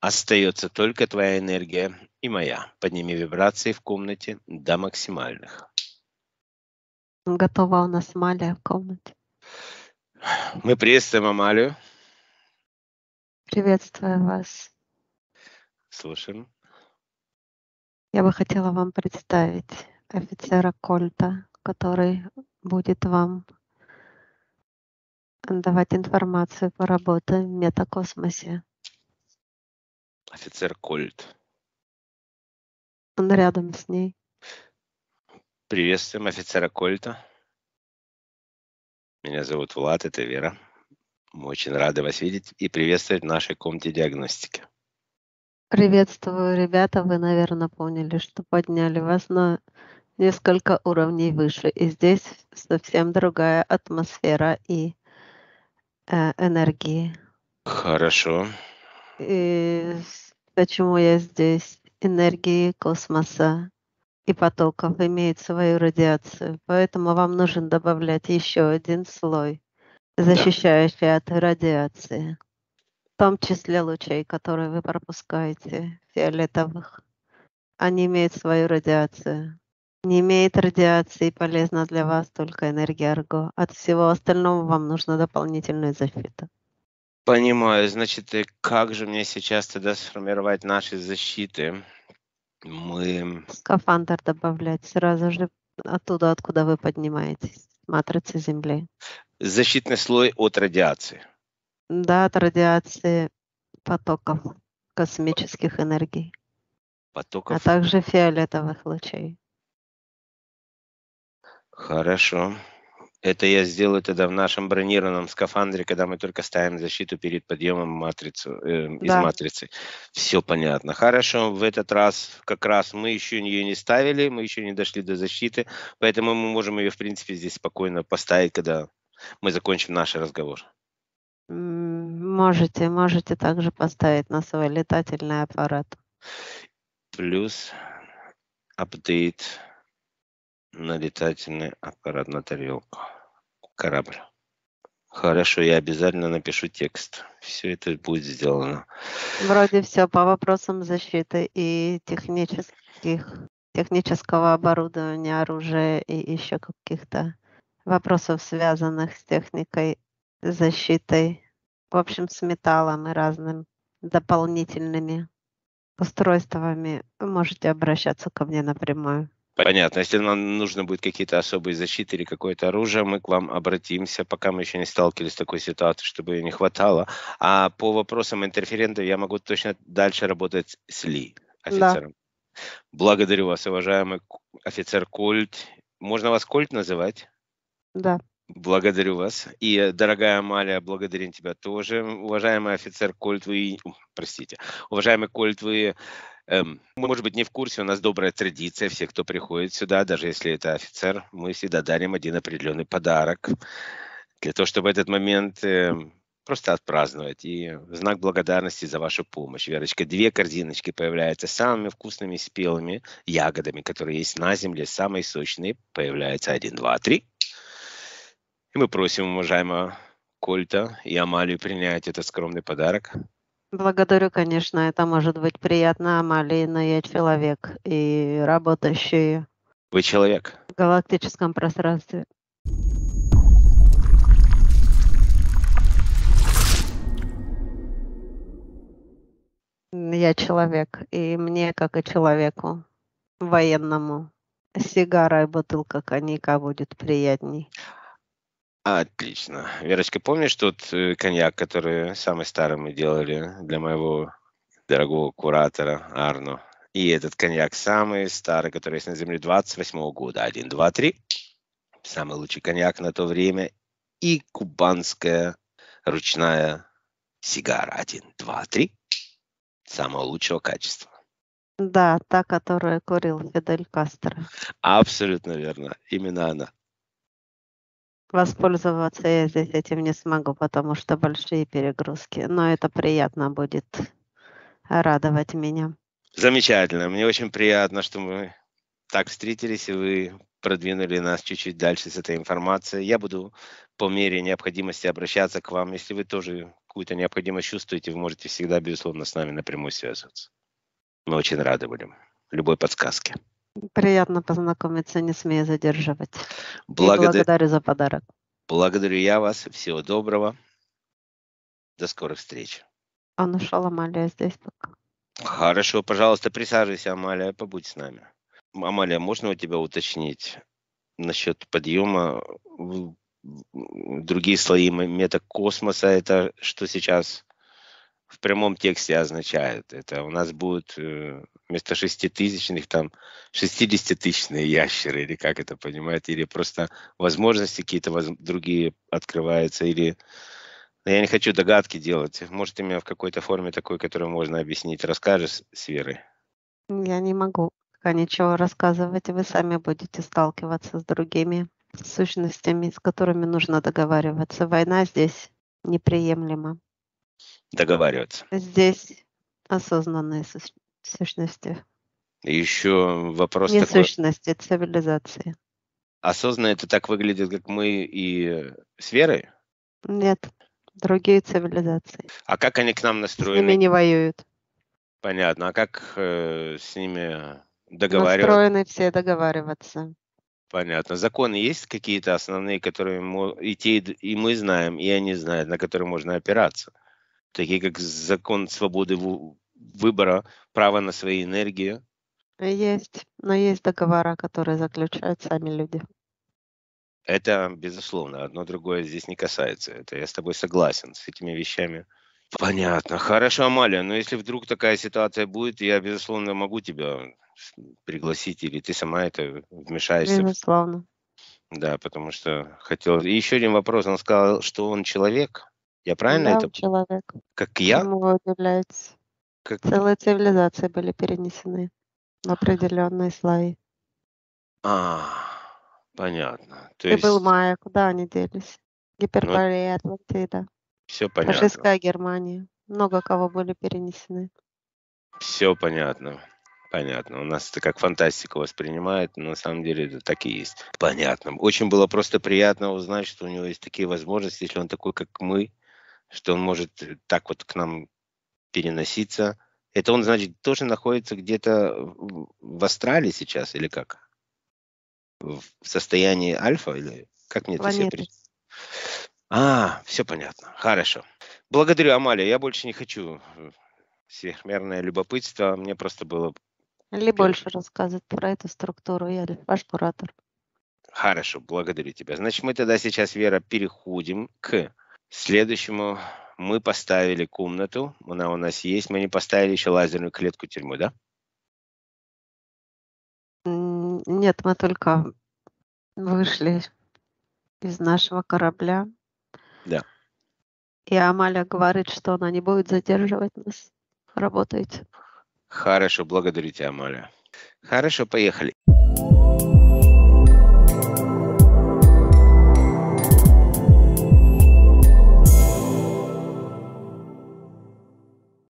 Остается только твоя энергия и моя. Подними вибрации в комнате до максимальных. Готова у нас Амалия в комнате. Мы приветствуем Амалию. Приветствую вас. Слушаем. Я бы хотела вам представить офицера Кольта, который будет вам давать информацию по работе в метакосмосе. Офицер Кольт. Он рядом с ней. Приветствуем офицера Кольта. Меня зовут Влад, это Вера. Мы очень рады вас видеть и приветствовать в нашей комнате диагностики. Приветствую, ребята. Вы, наверное, поняли, что подняли вас на несколько уровней выше. И здесь совсем другая атмосфера и энергии. Хорошо. И почему я здесь? Энергии космоса и потоков имеют свою радиацию. Поэтому вам нужно добавлять еще один слой, защищающий от радиации. В том числе лучей, которые вы пропускаете, фиолетовых. Они имеют свою радиацию. Не имеет радиации, полезна для вас только энергия Арго. От всего остального вам нужна дополнительная защита. Понимаю. Значит, как же мне сейчас тогда сформировать наши защиты? Скафандр добавлять сразу же оттуда, откуда вы поднимаетесь, матрицы Земли. Защитный слой от радиации. Да, от радиации потоков космических энергий, Потоков. а также фиолетовых лучей. Хорошо. Это я сделаю тогда в нашем бронированном скафандре, когда мы только ставим защиту перед подъемом из матрицы. Все понятно. Хорошо, в этот раз как раз мы еще ее не ставили, мы еще не дошли до защиты, поэтому мы можем ее, в принципе, здесь спокойно поставить, когда мы закончим наш разговор. Можете также поставить на свой летательный аппарат. Плюс апдейт на летательный аппарат, на тарелку. Корабль. Хорошо, я обязательно напишу текст. Все это будет сделано. Вроде все по вопросам защиты и технического оборудования, оружия и еще каких-то вопросов, связанных с техникой, защитой, в общем, с металлом и разными дополнительными устройствами. Вы можете обращаться ко мне напрямую. Понятно. Если нам нужно будет какие-то особые защиты или какое-то оружие, мы к вам обратимся, пока мы еще не сталкивались с такой ситуацией, чтобы ее не хватало. А по вопросам интерферентов я могу точно дальше работать с Ли, офицером. Да. Благодарю вас, уважаемый офицер Кольт. Можно вас Кольт называть? Да. Благодарю вас. И, дорогая Амалия, благодарим тебя тоже. Уважаемый офицер Кольт, уважаемый Кольт, вы... может быть, не в курсе, у нас добрая традиция, все, кто приходит сюда, даже если это офицер, мы всегда дарим один определенный подарок для того, чтобы этот момент просто отпраздновать. И в знак благодарности за вашу помощь, Верочка, 2 корзиночки появляются самыми вкусными спелыми ягодами, которые есть на земле, самые сочные. Появляется 1, 2, 3. И мы просим уважаемого Кольта и Амалию принять этот скромный подарок. Благодарю, конечно, это может быть приятно Амалии, но я человек и работающий. Вы человек? В галактическом пространстве. Я человек, и мне, как и человеку военному, сигара и бутылка коньяка будет приятней. Отлично. Верочка, помнишь тот коньяк, который самый старый мы делали для моего дорогого куратора Арно? И этот коньяк самый старый, который есть на Земле, 28-го года. 1, 2, 3. Самый лучший коньяк на то время. И кубанская ручная сигара. 1, 2, 3. Самого лучшего качества. Да, та, которую курил Фидель Кастро. Абсолютно верно. Именно она. Воспользоваться я здесь этим не смогу, потому что большие перегрузки. Но это приятно будет радовать меня. Замечательно. Мне очень приятно, что мы так встретились, и вы продвинули нас чуть-чуть дальше с этой информацией. Я буду по мере необходимости обращаться к вам. Если вы тоже какую-то необходимость чувствуете, вы можете всегда, безусловно, с нами напрямую связываться. Мы очень рады будем любой подсказке. Приятно познакомиться, не смею задерживать. И Благодарю благодарю за подарок. я вас. Всего доброго. До скорых встреч. Он ушел, Амалия здесь пока. Хорошо, пожалуйста, присаживайся, Амалия, побудь с нами. Амалия, можно у тебя уточнить насчет подъема в другие слои метакосмоса? Это что сейчас в прямом тексте означает? Это у нас будут вместо 6000-х там 60-тысячные ящеры, или как это понимаете? Или просто возможности какие-то другие открываются, или... Я не хочу догадки делать. Может, ты мне в какой-то форме такой, которую можно объяснить, расскажешь с Верой? Я не могу пока ничего рассказывать. Вы сами будете сталкиваться с другими сущностями, с которыми нужно договариваться. Война здесь неприемлема. Договариваться. Здесь осознанные сущности. И еще вопрос Не такой. сущности, цивилизации. Осознанно это так выглядит, как мы и с Верой? Нет, другие цивилизации. А как они к нам С ними настроены? не воюют. Понятно. А как с ними договариваться? Настроены все договариваться. Понятно. Законы есть какие-то основные, которые и мы знаем, и они знают, на которые можно опираться? Такие как закон свободы выбора, право на свои энергии. Есть, но есть договора, которые заключают сами люди. Это, безусловно, одно другое здесь не касается. Это я с тобой согласен с этими вещами. Понятно. Хорошо, Амалия, но если вдруг такая ситуация будет, я, безусловно, могу тебя пригласить, или ты сама это вмешаешься. Безусловно. Да, потому что хотел... И еще один вопрос. Он сказал, что он человек. Я правильно Да, это? он человек. Как я? Чему вы удивляетесь? Как... Целые цивилизации были перенесены в определенные слои. Понятно. То Ты был есть, майя, куда они делись? ну, Гиперборея, Атлантида, все понятно. фашистская Германия. Много кого были перенесены. Все понятно. Понятно. У нас это как фантастика воспринимает, но на самом деле это так и есть. Понятно. Очень было просто приятно узнать, что у него есть такие возможности, если он такой, как мы, что он может так вот к нам переноситься. Это он, значит, тоже находится где-то в астрале сейчас, или как? В состоянии альфа, или как мне это себе Планеты. все понятно. Хорошо. Благодарю, Амалия. Я больше не хочу сверхмерное любопытство. Мне просто было... Или больше рассказывать про эту структуру. Я ваш куратор. Хорошо, благодарю тебя. Значит, мы тогда сейчас, Вера, переходим к следующему. Мы поставили комнату, она у нас есть. Мы не поставили еще лазерную клетку тюрьмы, да? Нет, мы только вышли из нашего корабля. Да. И Амалия говорит, что она не будет задерживать нас. Работаете. Хорошо, благодарю тебя, Амалия. Хорошо, поехали.